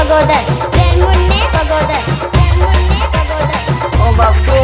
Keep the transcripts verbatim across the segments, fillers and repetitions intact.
बगोदर रेल मुन्ने बगोदर रेल मुन्ने बगोदर ओ बाबू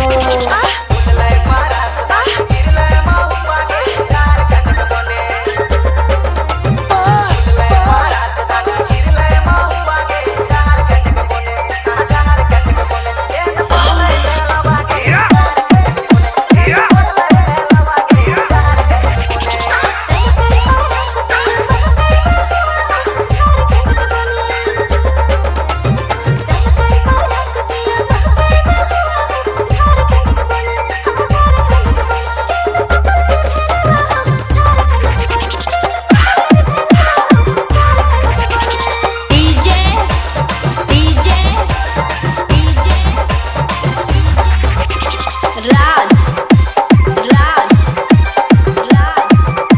राज राज राज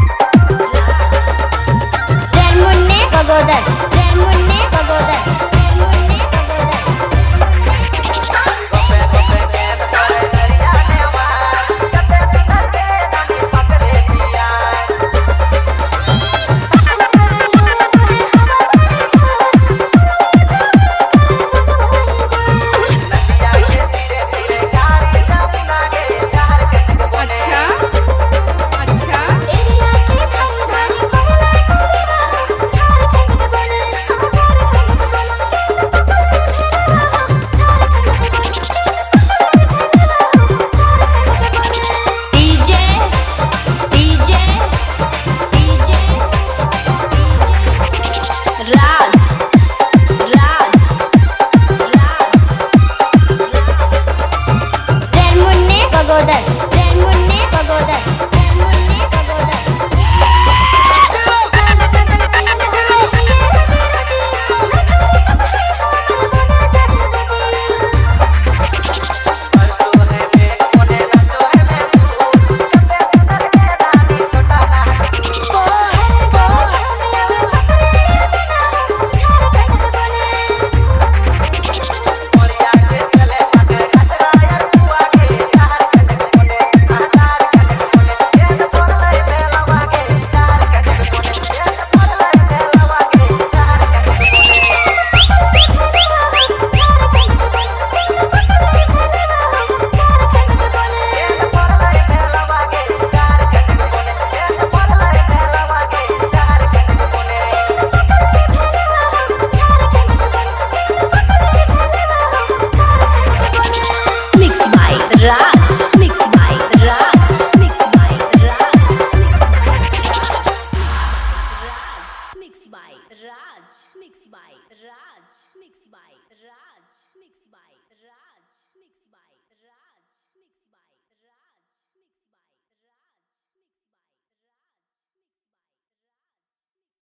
रेल मुन्ने बगोदर रेल मुन्ने बगोदर रेल मुन्ने राज राज राज रेल मुन्ने बगोदर रेल मुन्ने बगोदर रेल मुन्ने Bagodar Raj mix by Raj mix by Raj Raj mix by Raj mix by Raj mix by Raj mix by Raj